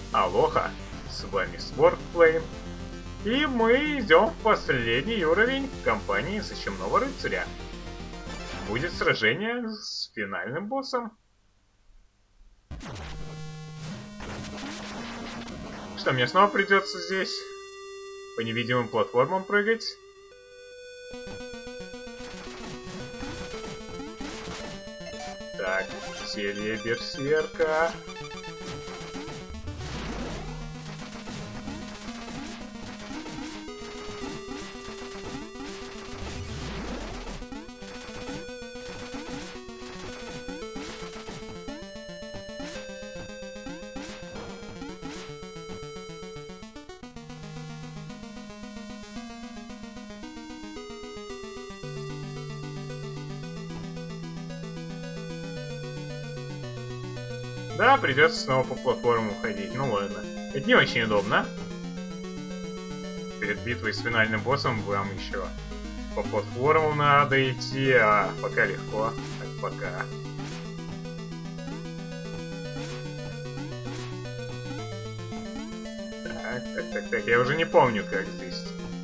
Алоха, с вами Swordflame, и мы идем в последний уровень кампании Защемного Рыцаря. Будет сражение с финальным боссом. Что, мне снова придется здесь по невидимым платформам прыгать? Так, зелье берсерка. Да, придется снова по платформам ходить, ну ладно. Это не очень удобно. Перед битвой с финальным боссом вам еще по платформам надо идти, а пока легко. Так, пока. Так, я уже не помню, как здесь.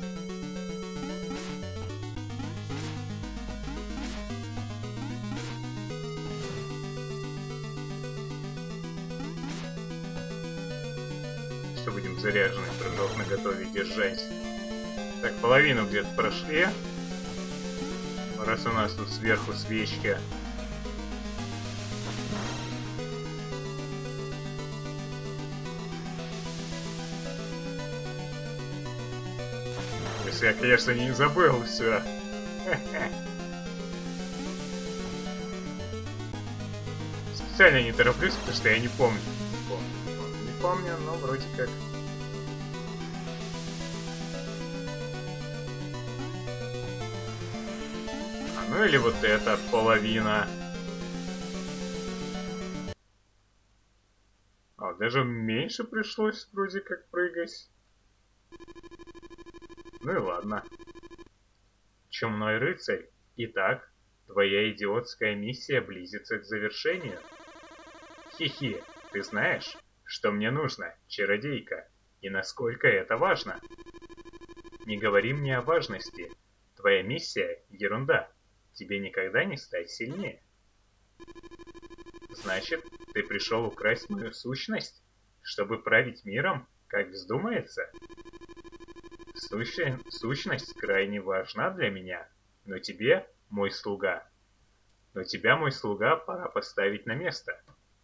Будем заряженный прыжок на готове держать. Так, половину где-то прошли. Раз у нас тут сверху свечки. Если я, конечно, не забыл все. Специально не тороплюсь, потому что я не помню. Не помню, но вроде как. Ну или вот эта половина. А, даже меньше пришлось вроде как прыгать. Ну и ладно. Чумной рыцарь. Итак, твоя идиотская миссия близится к завершению. Хи-хи, ты знаешь, что мне нужно, чародейка, и насколько это важно? Не говори мне о важности. Твоя миссия — ерунда. Тебе никогда не стать сильнее. Значит, ты пришел украсть мою сущность, чтобы править миром, как вздумается? Сущность крайне важна для меня, но тебе, мой слуга, пора поставить на место.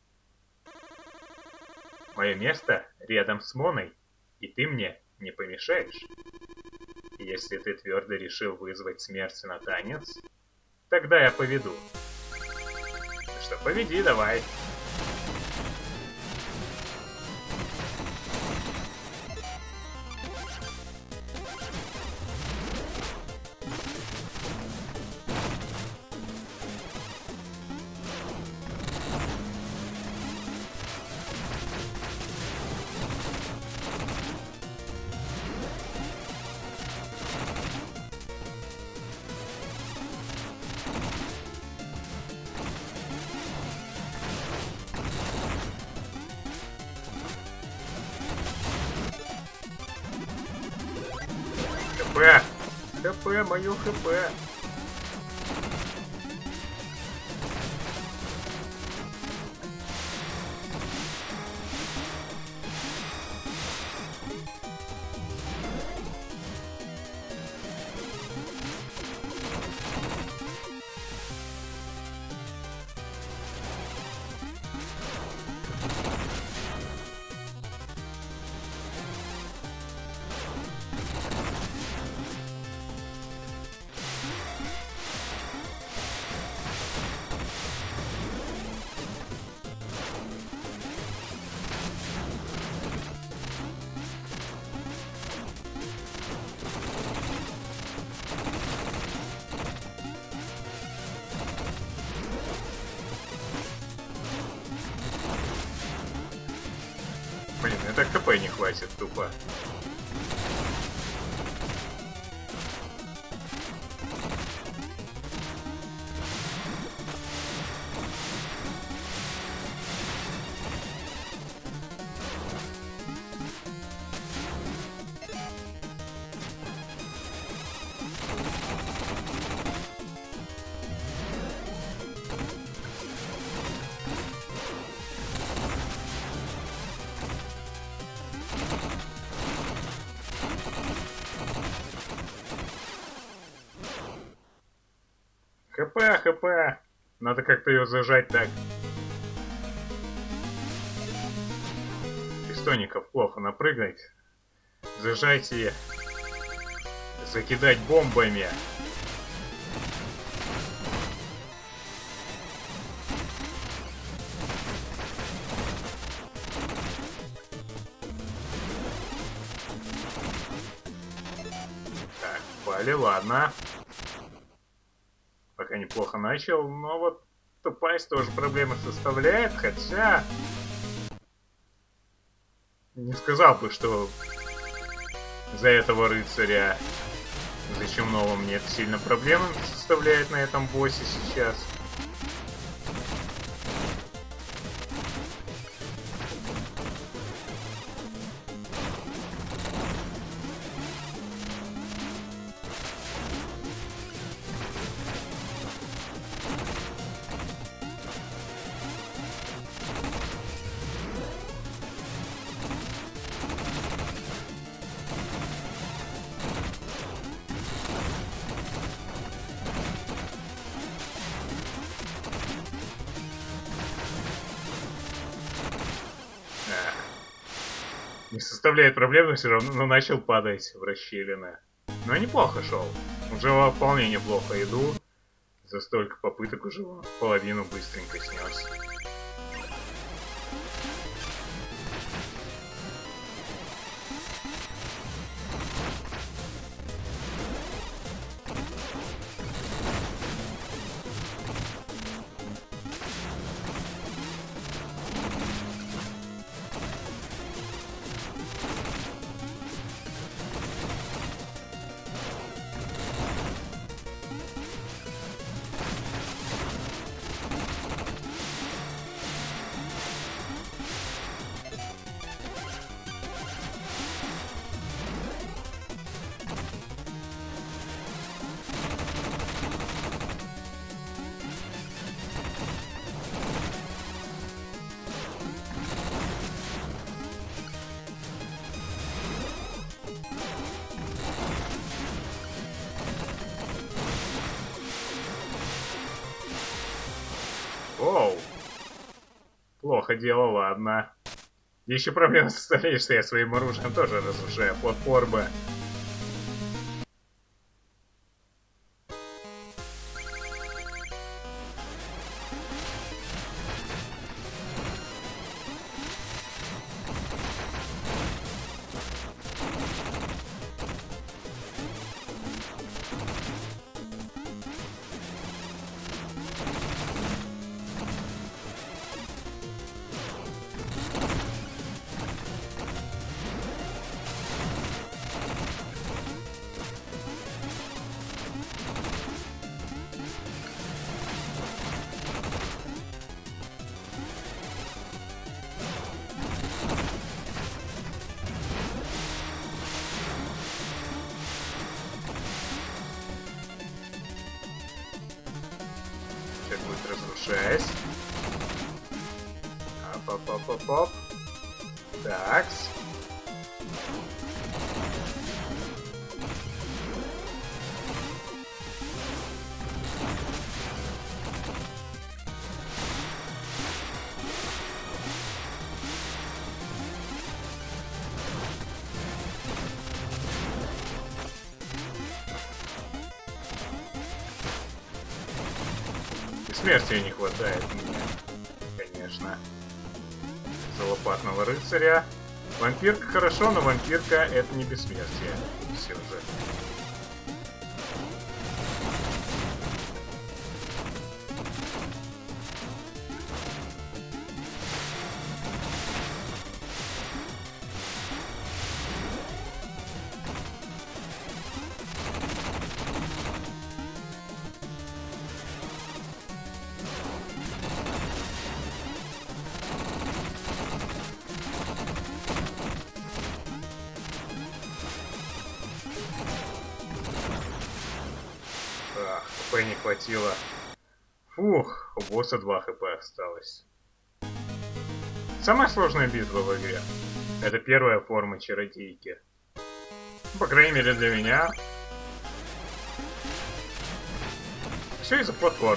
Мое место рядом с Моной, и ты мне не помешаешь. Если ты твердо решил вызвать смерть на танец, тогда я поведу. Ну что, поведи давай. ХП, мое ХП. Блин, это ХП не хватит тупо. хп. Надо как-то ее зажать так. Пистоников плохо напрыгнуть. Зажать и закидать бомбами. Так, пали, ладно. Пока неплохо начал, но вот тупость тоже проблемы составляет, хотя... Не сказал бы, что за этого рыцаря зачемного мне это сильно проблемы составляет на этом боссе сейчас. Не составляет проблем, но все равно начал падать в расщелины. Но неплохо шел. Уже вполне неплохо иду. За столько попыток уже половину быстренько снес. Оу. Плохо дело, ладно. Еще проблема составляет, что я своим оружием тоже разрушаю платформы. Будет разрушать. Оп. Такс. Смерти не хватает мне, конечно. За лопатного рыцаря. Вампирка хорошо, но вампирка это не бессмертие. Все же. хп не хватило. Фух, у босса 2 хп осталось. Самая сложная битва в игре. Это первая форма чародейки. По крайней мере для меня. все из-за платформ.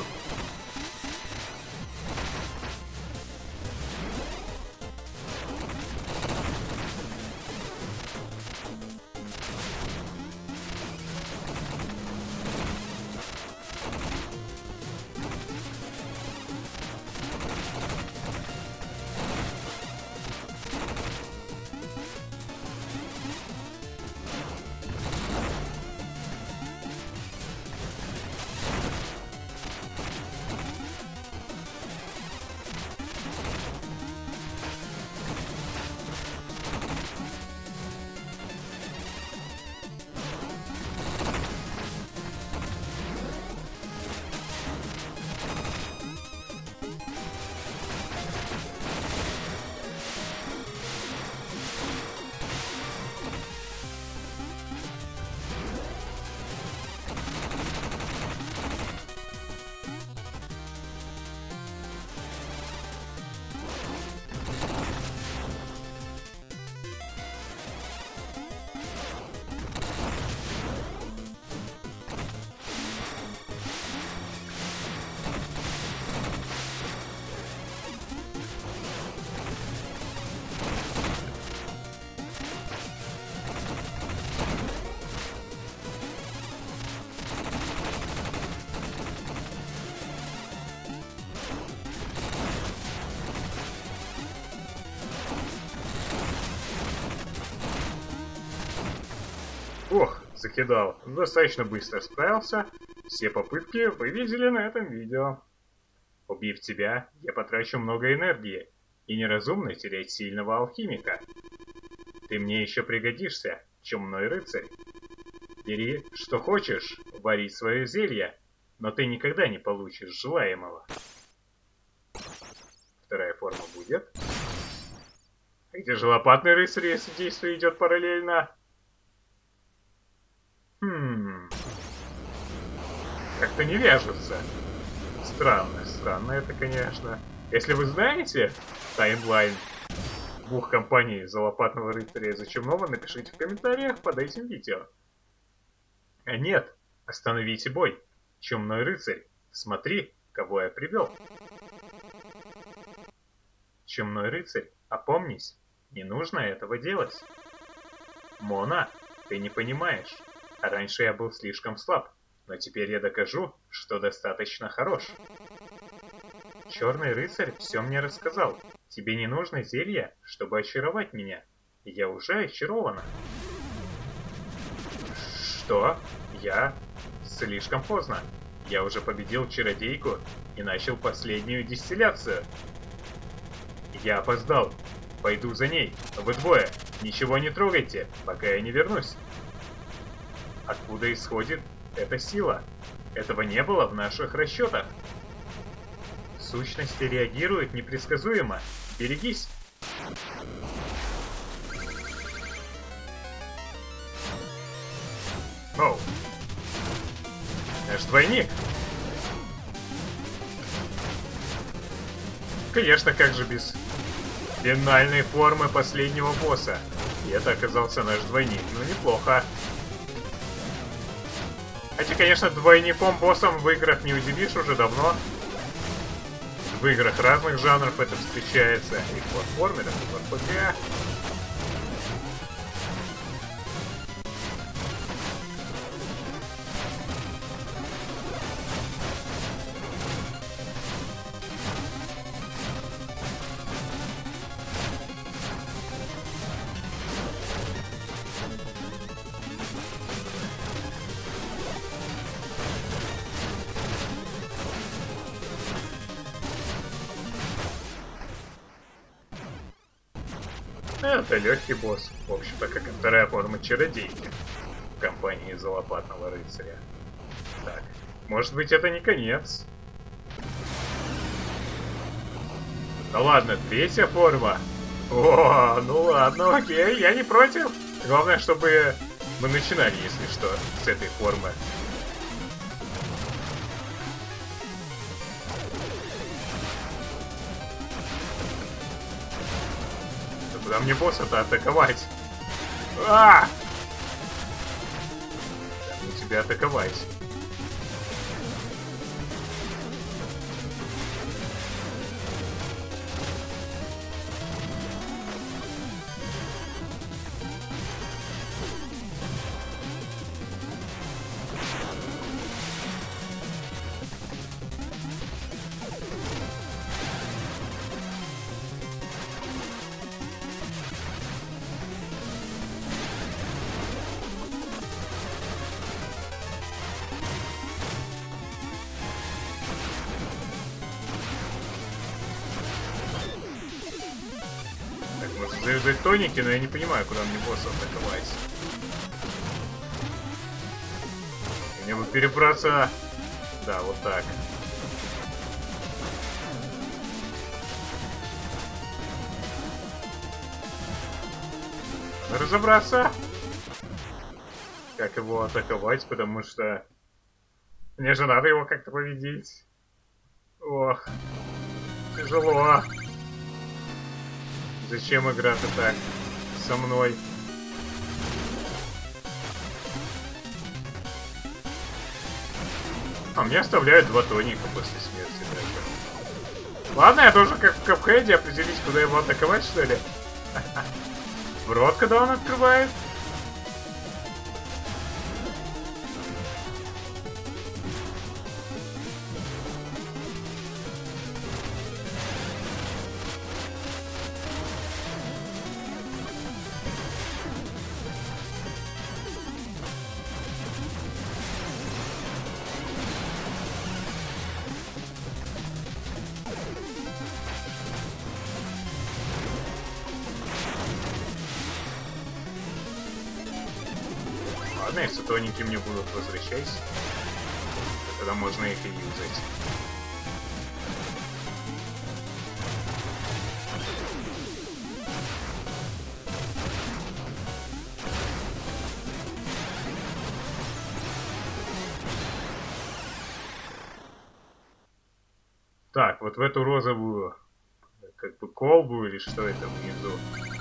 Ох, закидал. Достаточно быстро справился. Все попытки вы видели на этом видео. Убив тебя, я потрачу много энергии. И неразумно терять сильного алхимика. Ты мне еще пригодишься, чумной рыцарь. Бери, что хочешь, вари свое зелье, но ты никогда не получишь желаемого. Вторая форма будет. А где же лопатный рыцарь, если действие идет параллельно? Как-то не вяжется. Странно это, конечно. Если вы знаете таймлайн двух компаний за лопатного рыцаря и за чумного, напишите в комментариях под этим видео. А нет, остановите бой. Чумной рыцарь, смотри, кого я привел. Чумной рыцарь, опомнись, не нужно этого делать. Мона, ты не понимаешь. Раньше я был слишком слаб, но теперь я докажу, что достаточно хорош. Черный рыцарь все мне рассказал. Тебе не нужно зелье, чтобы очаровать меня. Я уже очарована. Что? Я? Слишком поздно. Я уже победил чародейку и начал последнюю дистилляцию. Я опоздал. Пойду за ней. Вы двое. Ничего не трогайте, пока я не вернусь. Откуда исходит эта сила? Этого не было в наших расчетах. Сущности реагируют непредсказуемо. Берегись. Оу. Наш двойник. Конечно, как же без финальной формы последнего босса. И это оказался наш двойник. Ну, неплохо. Хотя, конечно, двойником боссом в играх не удивишь уже давно. В играх разных жанров это встречается. И в платформерах, и в РПГ. Это легкий босс, в общем-то, как и вторая форма чародейки в компании Залопатного рыцаря. Так, может быть, это не конец. Да ладно, третья форма. О, ну ладно, окей, я не против. Главное, чтобы мы начинали, если что, с этой формы. Куда мне босса-то атаковать? А! Как мне тебя атаковать? хочу взять тоники, но я не понимаю, куда мне босса атаковать. Мне бы перебраться... Да, вот так. Надо разобраться, как его атаковать, потому что мне же надо его как-то победить. Ох, тяжело. Зачем игра-то так со мной? А мне оставляют 2 тоника после смерти даже. Ладно, я тоже как в Капхеде определить, куда его атаковать, что ли? В рот, когда он открывает? Ладно, если тоники мне будут возвращать, тогда можно их и юзать. Так, вот в эту розовую, как бы колбу или что это внизу,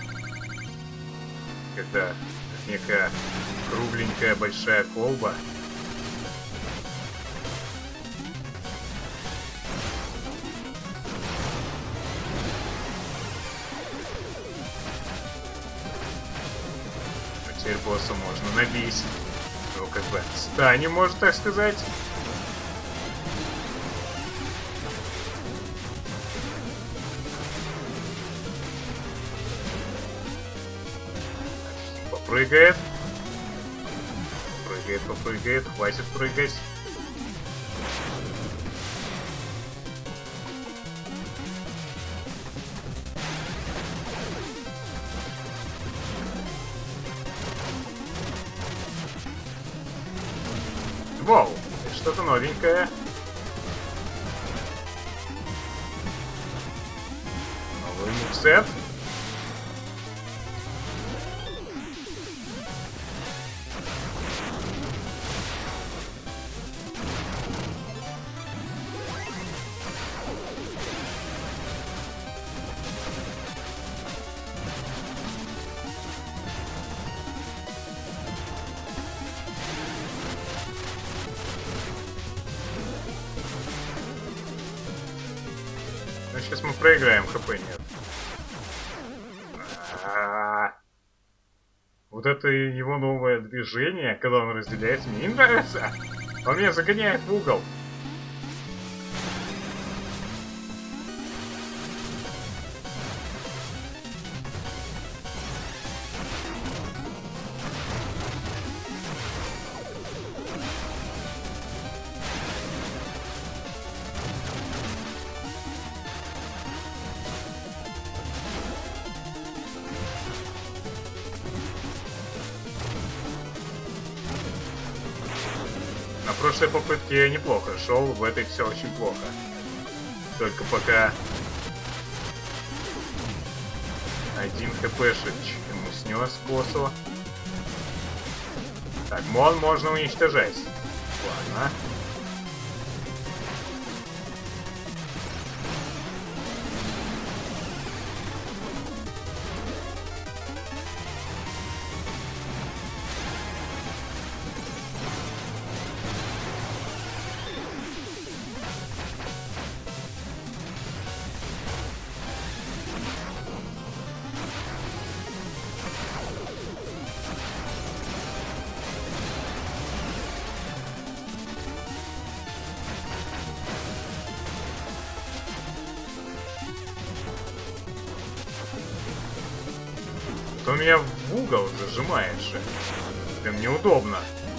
когда некая кругленькая большая колба. А теперь босса можно набить. Ну, как бы отстанем, можно так сказать. Попрыгает. Попрыгает, хватит прыгать. Воу, что-то новенькое. Новый мувсет. Ну, сейчас мы проиграем, хп нет. Вот это его новое движение, когда он разделяется, мне не нравится. Он меня загоняет в угол. На прошлой попытке я неплохо шел, в этой все очень плохо. Только пока один хпшек ему снес боссу. Так, мон можно уничтожать. Ладно. Он меня в угол зажимает же. Прям неудобно.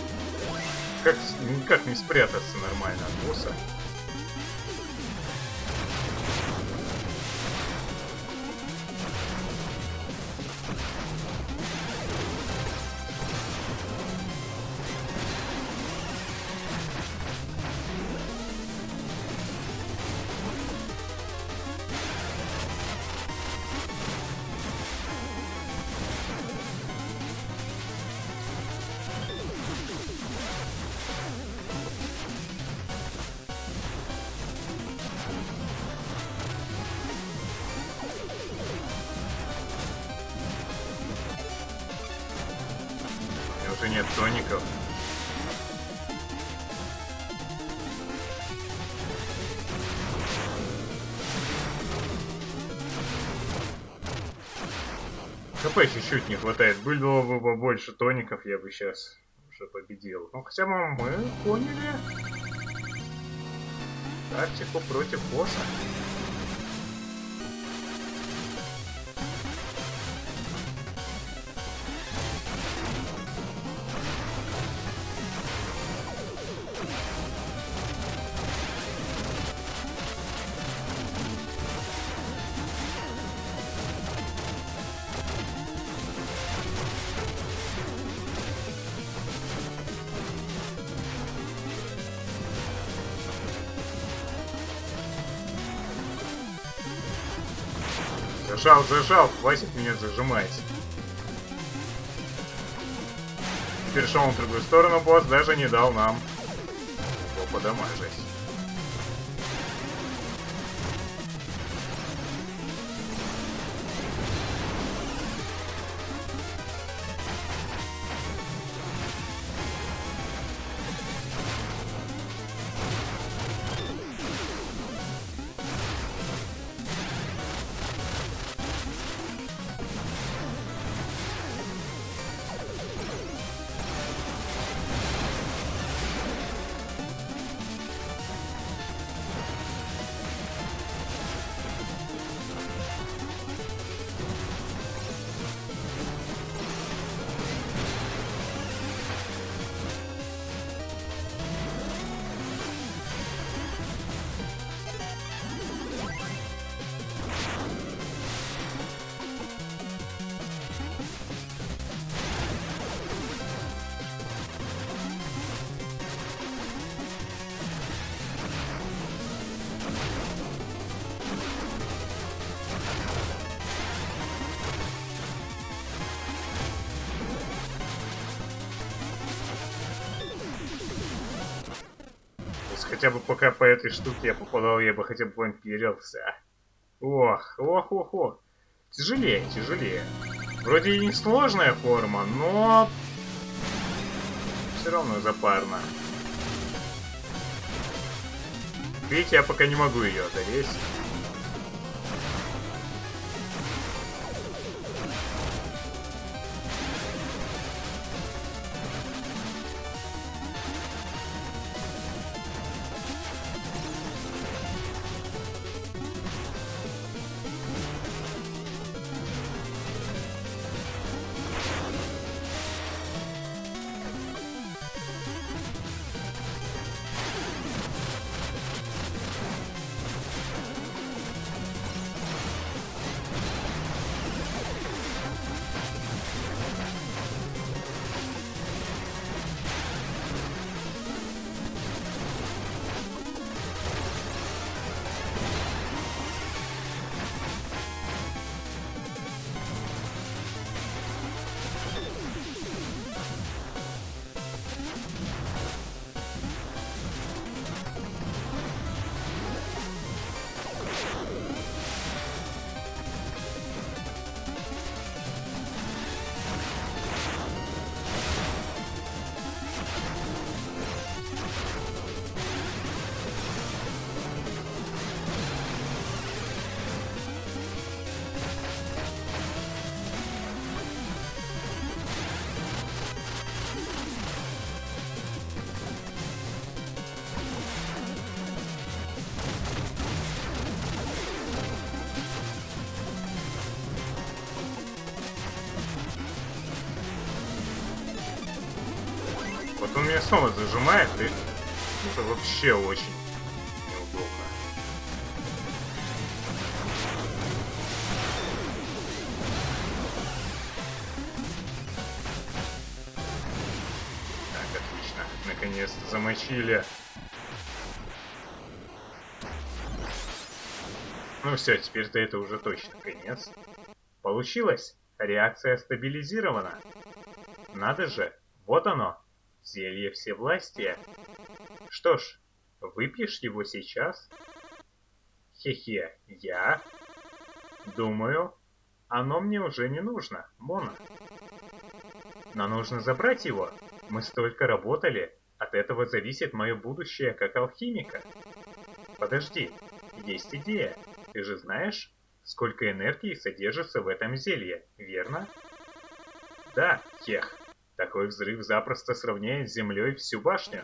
Никак не спрятаться нормально от босса. уже нет тоников. ХП чуть-чуть не хватает. Было бы побольше тоников, я бы сейчас уже победил. Ну, хотя бы мы поняли тактику против босса. Зажал, хватит меня зажимать. Перешел на другую сторону, босс даже не дал нам его подамажить. Хотя бы пока по этой штуке я попадал, я бы хотя бы вампирился. Ох. Тяжелее. Вроде и не сложная форма, но все равно запарно. Видите, я пока не могу ее одолеть. Вот он меня снова зажимает, и это вообще очень неудобно. Так, отлично. Наконец-то замочили. Ну все, теперь-то это уже точно конец. Получилось. Реакция стабилизирована. Надо же, вот оно. Зелье всевластия. Что ж, выпьешь его сейчас? Хе-хе, я? Думаю, оно мне уже не нужно, Мона. Но нужно забрать его. Мы столько работали. От этого зависит мое будущее как алхимика. Подожди, есть идея. Ты же знаешь, сколько энергии содержится в этом зелье, верно? Да, Хех. Такой взрыв запросто сравняет с землей всю башню.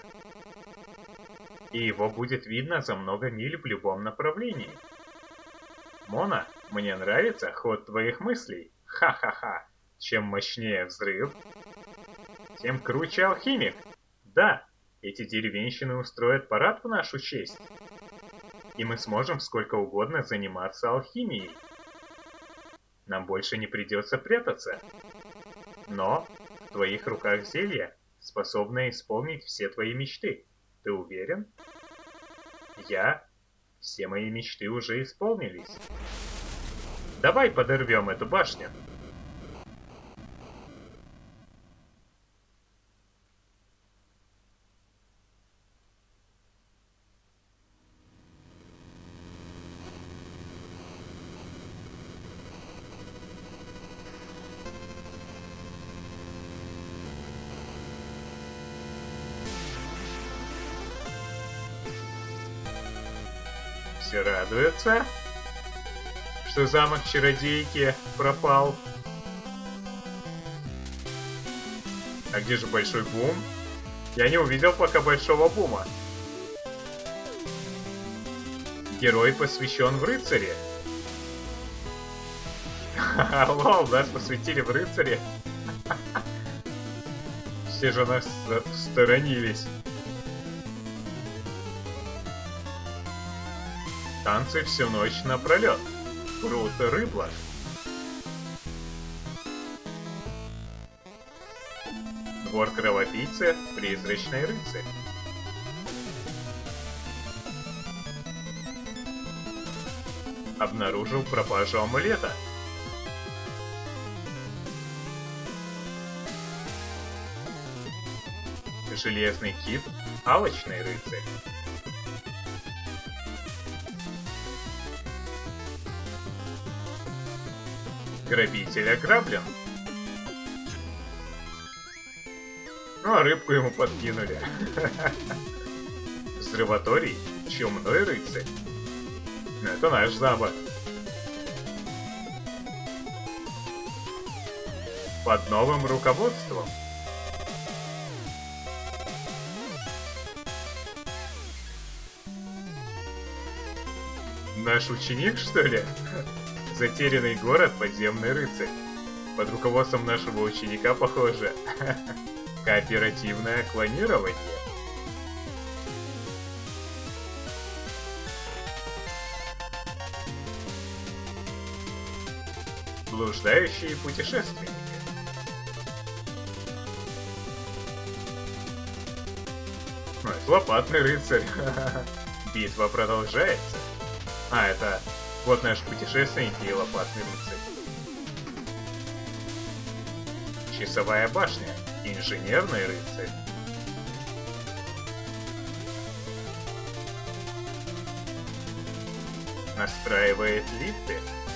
И его будет видно за много миль в любом направлении. Мона, мне нравится ход твоих мыслей. Ха-ха-ха. Чем мощнее взрыв, тем круче алхимик. Да, эти деревенщины устроят парад в нашу честь. И мы сможем сколько угодно заниматься алхимией. Нам больше не придется прятаться. Но в твоих руках зелье, способное исполнить все твои мечты. Ты уверен? Все мои мечты уже исполнились. Давай подорвем эту башню. Все радуются, что замок чародейки пропал. А где же большой бум? Я не увидел пока большого бума. Герой посвящен в рыцаре. Лол, нас посвятили в рыцаре. Все же нас сторонились. Танцы всю ночь напролет. Круто, рыбла. Двор кровопийцы, призрачный рыцарь. Обнаружил пропажу амулета. Железный кит, алчный рыцарь. Грабитель ограблен. Ну а рыбку ему подкинули. Взрываторий, чумной рыцарь. Это наш замок. Под новым руководством. Наш ученик, что ли? Затерянный город, подземный рыцарь. Под руководством нашего ученика, похоже. Кооперативное клонирование. Блуждающие путешественники. Ну, это лопатный рыцарь. Битва продолжается. А, это вот наш путешественник и лопатный рыцарь. Часовая башня. Инженерный рыцарь. Настраивает лифты.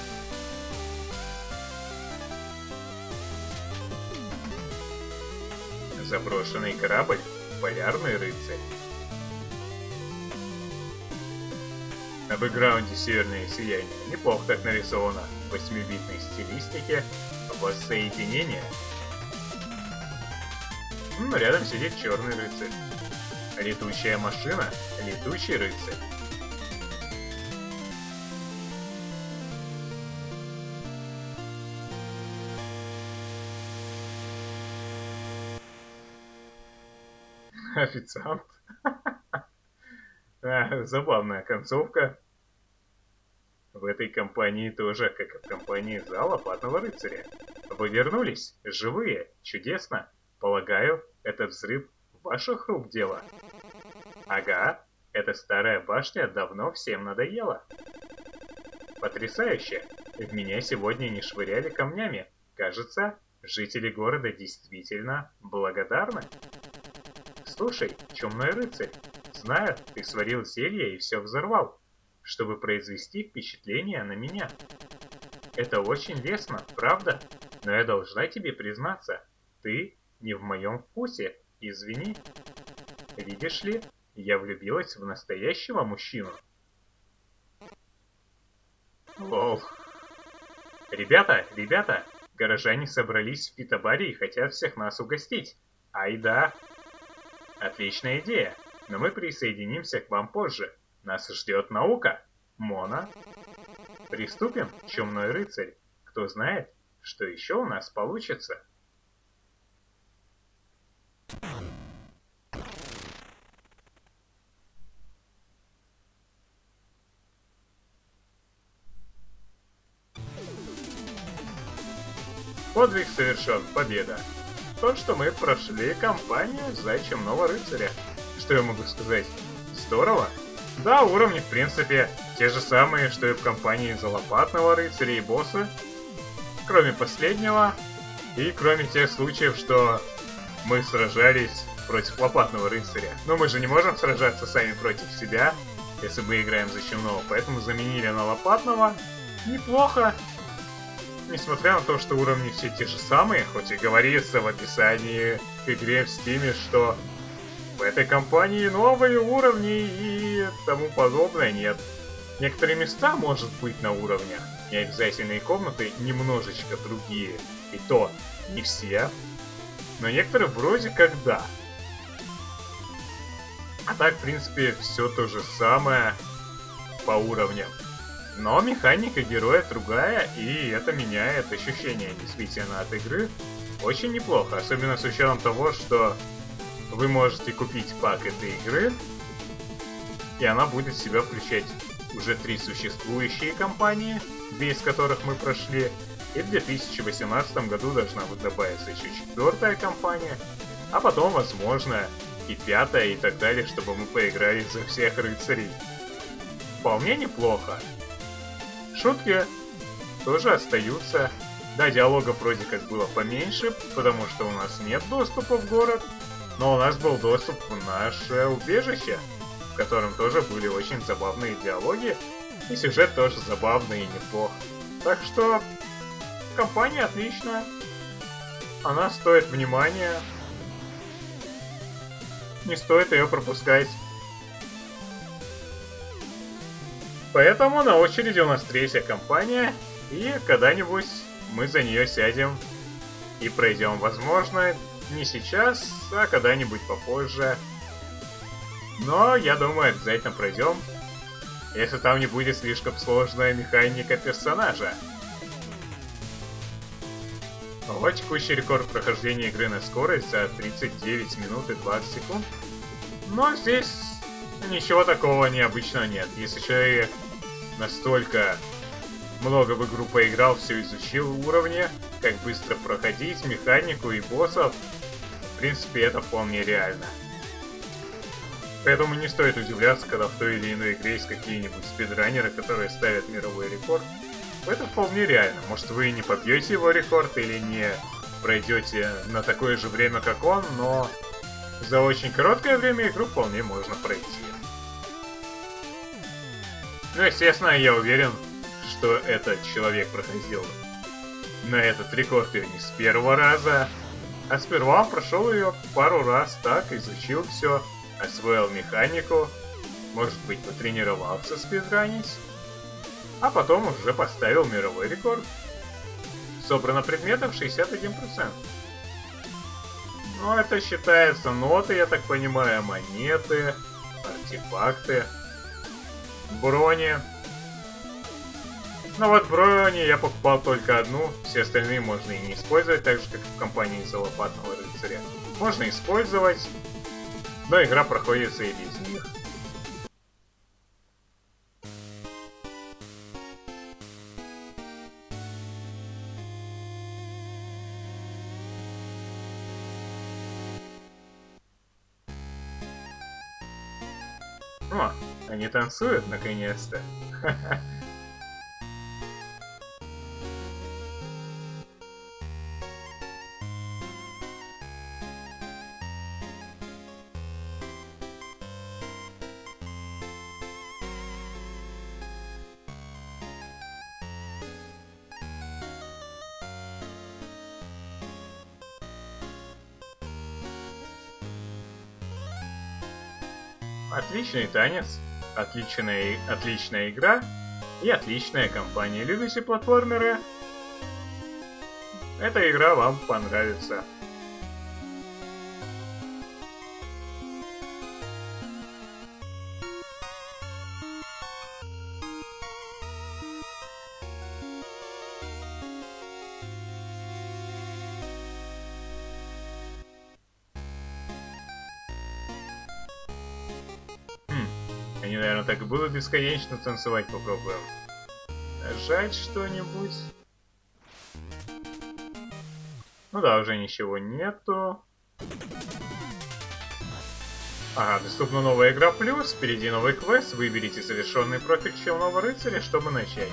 Заброшенный корабль. Полярный рыцарь. На бэкграунде северное сияние. Неплохо так нарисовано. В 8-битной стилистике. Воссоединение. Рядом сидит черный рыцарь. Летучая машина. Летучий рыцарь. Официант. Забавная концовка. В этой компании тоже, как и в компании за лопатного рыцаря. Вы вернулись, живые, чудесно. Полагаю, этот взрыв ваших рук дело. Ага, эта старая башня давно всем надоела. Потрясающе. В меня сегодня не швыряли камнями. Кажется, жители города действительно благодарны. Слушай, чумной рыцарь, знаю, ты сварил зелье и все взорвал, чтобы произвести впечатление на меня. Это очень лестно, правда? Но я должна тебе признаться, ты не в моем вкусе, извини. Видишь ли, я влюбилась в настоящего мужчину. Лол. Ребята, горожане собрались в пита-баре и хотят всех нас угостить. Ай да. Отличная идея, но мы присоединимся к вам позже. Нас ждет наука. Мона. Приступим, чумной рыцарь. Кто знает, что еще у нас получится. Подвиг совершен, победа. То, что мы прошли кампанию за чумного рыцаря. Что я могу сказать? Здорово. Да, уровни в принципе те же самые, что и в кампании за лопатного рыцаря и босса. Кроме последнего. И кроме тех случаев, что мы сражались против лопатного рыцаря. Но мы же не можем сражаться сами против себя, если мы играем за чумного. Поэтому заменили на лопатного. Неплохо. Несмотря на то, что уровни все те же самые, хоть и говорится в описании к игре в Steam, что в этой кампании новые уровни и тому подобное, нет. Некоторые места, может быть, на уровнях, и обязательные комнаты немножечко другие, и то не все, но некоторые вроде как да. А так, в принципе, все то же самое по уровням. Но механика героя другая, и это меняет ощущение действительно от игры очень неплохо, особенно с учетом того, что вы можете купить пак этой игры, и она будет в себя включать уже 3 существующие кампании, 2 из которых мы прошли, и в 2018 году должна будет добавиться еще 4-я кампания, а потом, возможно, и 5-я и так далее, чтобы мы поиграли за всех рыцарей. Вполне неплохо. Шутки тоже остаются. Да, диалогов вроде как было поменьше, потому что у нас нет доступа в город, но у нас был доступ в наше убежище, в котором тоже были очень забавные диалоги, и сюжет тоже забавный и неплох. Так что компания отличная, она стоит внимания, не стоит ее пропускать. Поэтому на очереди у нас 3-я кампания, и когда-нибудь мы за нее сядем и пройдем. Возможно, не сейчас, а когда-нибудь попозже. Но я думаю, обязательно пройдем, если там не будет слишком сложная механика персонажа. Вот текущий рекорд прохождения игры на скорость за 39 минут и 20 секунд. Но здесь ничего такого необычного нет. Если человек настолько много в игру поиграл, все изучил уровни, как быстро проходить, механику и боссов, в принципе, это вполне реально. Поэтому не стоит удивляться, когда в той или иной игре есть какие-нибудь спидранеры, которые ставят мировой рекорд. Это вполне реально. Может, вы не побьете его рекорд или не пройдете на такое же время, как он, но за очень короткое время игру вполне можно пройти. Ну, естественно, я уверен, что этот человек проходил на этот рекорд ее не с первого раза, а сперва он прошел ее пару раз так, изучил все, освоил механику, может быть, потренировался спидранить, а потом уже поставил мировой рекорд. Собрано предметов 61%. Но это считается ноты, я так понимаю, монеты, артефакты, брони. Но вот брони я покупал только одну, все остальные можно и не использовать, так же как в компании за лопатного рыцаря. Можно использовать, но игра проходится и без них. О, они танцуют наконец-то. Отличный танец, отличная игра и отличная компания. Любите платформеры? Эта игра вам понравится. Они, наверное, так и будут бесконечно танцевать, попробуем. Нажать что-нибудь. Ну да, уже ничего нету. Ага, доступна новая игра плюс, впереди новый квест, выберите завершенный профиль Челного Рыцаря, чтобы начать.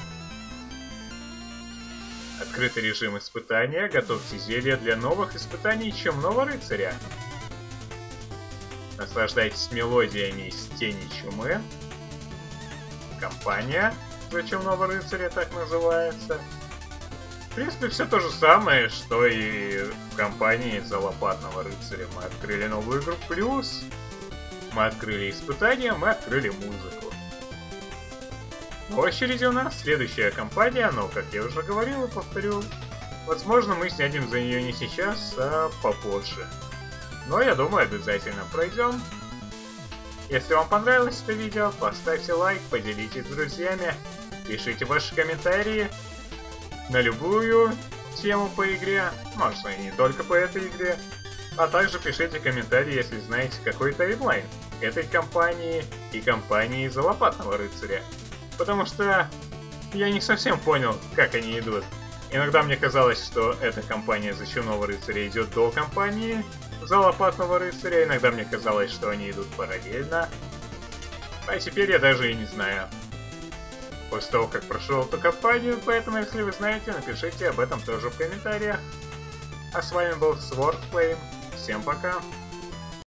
Открытый режим испытания, готовьте зелья для новых испытаний Чумного Рыцаря. Наслаждайтесь мелодиями из Тени Чумы. Компания за Чумного Рыцаря так называется. В принципе, все то же самое, что и в компании за Лопатного Рыцаря. Мы открыли новую игру плюс, мы открыли испытания, мы открыли музыку. В очереди у нас следующая компания, но, как я уже говорил и повторю, возможно, мы сядем за нее не сейчас, а попозже. Но я думаю, обязательно пройдем. Если вам понравилось это видео, поставьте лайк, поделитесь с друзьями, пишите ваши комментарии на любую тему по игре, можно и не только по этой игре, а также пишите комментарии, если знаете какой таймлайн этой компании и компании за Лопатного Рыцаря. Потому что я не совсем понял, как они идут. Иногда мне казалось, что эта компания за Чумного Рыцаря идет до компании за Лопатного Рыцаря, иногда мне казалось, что они идут параллельно. А теперь я даже и не знаю. После того, как прошел эту кампанию, поэтому, если вы знаете, напишите об этом тоже в комментариях. А с вами был Swordflame. Всем пока!